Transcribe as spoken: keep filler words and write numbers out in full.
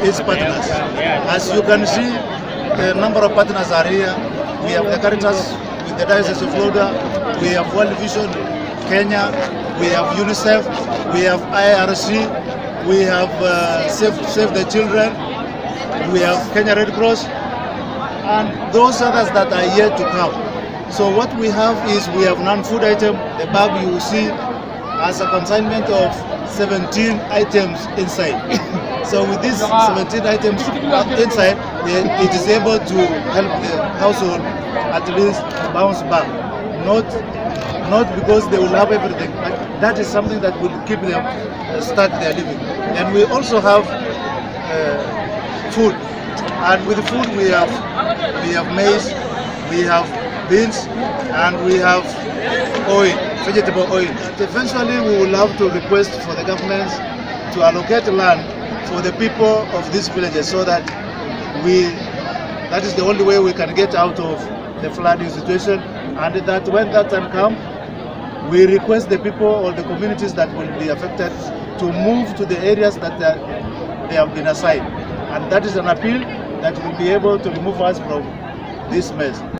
its partners. As you can see, a number of partners are here. We have the Caritas with the Diocese of Lodwar, we have World Vision Kenya, we have UNICEF, we have I R C, we have uh, Save, Save the Children, we have Kenya Red Cross, and those others that are yet to come. So what we have is we have non-food item. The bag you will see has a consignment of seventeen items inside. So with these seventeen items inside, it is able to help the household at least bounce back. Not, not because they will have everything, but that is something that will keep them start their living. And we also have uh, food. And with the food we have, we have maize, we have beans, and we have oil, vegetable oil. Eventually we will have to request for the governments to allocate land for the people of these villages, so that we, that is the only way we can get out of the flooding situation, and that when that time comes, we request the people or the communities that will be affected to move to the areas that they have been assigned. And that is an appeal that will be able to remove us from this mess.